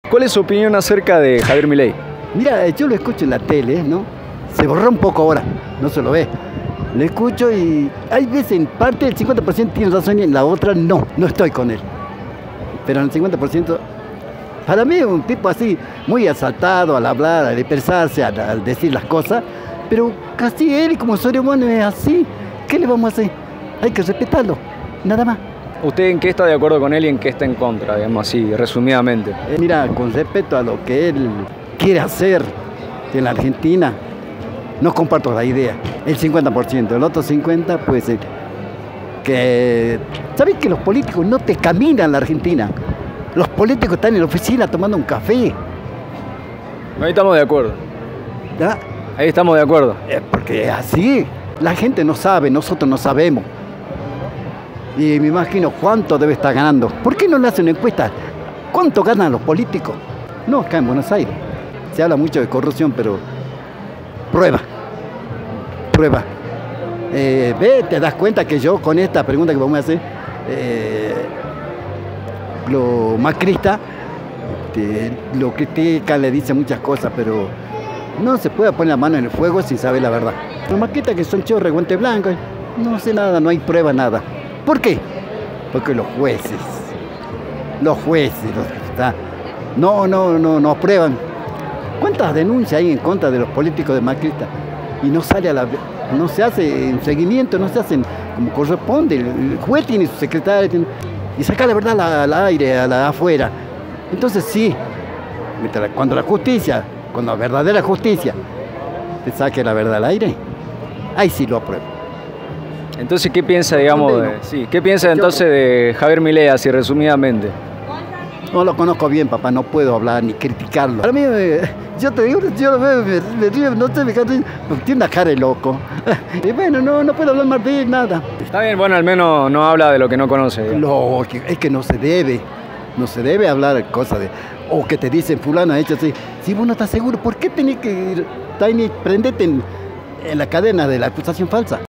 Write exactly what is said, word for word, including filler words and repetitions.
¿Cuál es su opinión acerca de Javier Milei? Mira, yo lo escucho en la tele, ¿no? Se borró un poco ahora, no se lo ve. Lo escucho y hay veces en parte el cincuenta por ciento tiene razón y en la otra no, no estoy con él. Pero en el cincuenta por ciento, para mí es un tipo así, muy asaltado al hablar, al expresarse, al, al decir las cosas, pero casi él como ser humano es así. ¿Qué le vamos a hacer? Hay que respetarlo, nada más. ¿Usted en qué está de acuerdo con él y en qué está en contra, digamos así, resumidamente? Eh, mira, con respecto a lo que él quiere hacer en la Argentina, no comparto la idea. El cincuenta por ciento, el otro cincuenta por ciento, pues, eh, que... ¿Sabes que los políticos no te caminan en la Argentina? Los políticos están en la oficina tomando un café. Ahí estamos de acuerdo. ¿Ya? Ahí estamos de acuerdo. Eh, porque es así. La gente no sabe, nosotros no sabemos. Y me imagino cuánto debe estar ganando. ¿Por qué no le hacen encuestas? ¿Cuánto ganan los políticos? No, acá en Buenos Aires. Se habla mucho de corrupción, pero prueba. Prueba. Eh, ve, te das cuenta que yo con esta pregunta que vamos a hacer, eh, lo macrista, te, lo critica, le dice muchas cosas, pero no se puede poner la mano en el fuego sin saber la verdad. Los macristas que son chorros, guante blanco, no sé nada, no hay prueba, nada. ¿Por qué? Porque los jueces, los jueces, los que está, no, no, no, no aprueban. ¿Cuántas denuncias hay en contra de los políticos de macristas? Y no sale a la, no se hace en seguimiento, no se hacen como corresponde. El juez tiene su secretario tiene, y saca la verdad al, al aire, a la afuera. Entonces sí, cuando la justicia, cuando la verdadera justicia te saque la verdad al aire, ahí sí lo apruebo. Entonces, ¿qué piensa, digamos, de, sí, qué piensa entonces de Javier Milei, así resumidamente? No lo conozco bien, papá, no puedo hablar ni criticarlo. Para mí, eh, yo te digo, yo lo veo, me, me río, no sé, me canto, tiene una cara de loco. Y bueno, no, no puedo hablar más de él, nada. Está bien, bueno, al menos no habla de lo que no conoce. Lo, es que no se debe, no se debe hablar cosas de, o que te dicen, fulano ha hecho así. Si vos no estás seguro, ¿por qué tenés que ir, prendete en, en la cadena de la acusación falsa?